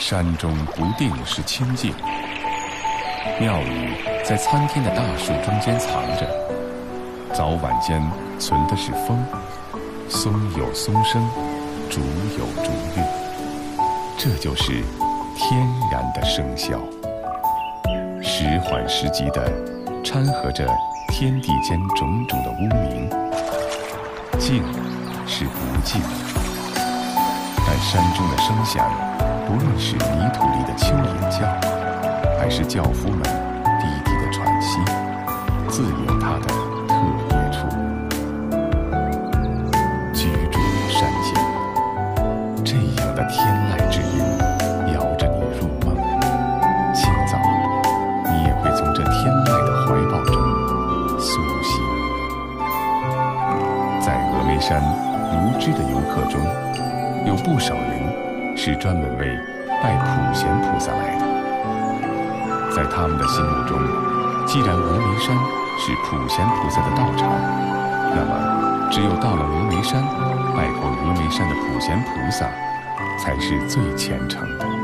山中不定是清静，庙宇在参天的大树中间藏着，早晚间存的是风，松有松声，竹有竹韵，这就是天然的声效，时缓时急地掺和着天地间种种的污名。静是不静，但山中的声响，不论是泥土里的蚯蚓叫，还是轿夫们低低的喘息，自有它的特别处。居住于山间，这样的天籁之音摇着你入梦，清早你也会从这天籁的怀抱中苏醒。在峨眉山如织的游客中，有不少人是专门为拜普贤菩萨来的。在他们的心目中，既然峨眉山是普贤菩萨的道场，那么只有到了峨眉山，拜过峨眉山的普贤菩萨，才是最虔诚的。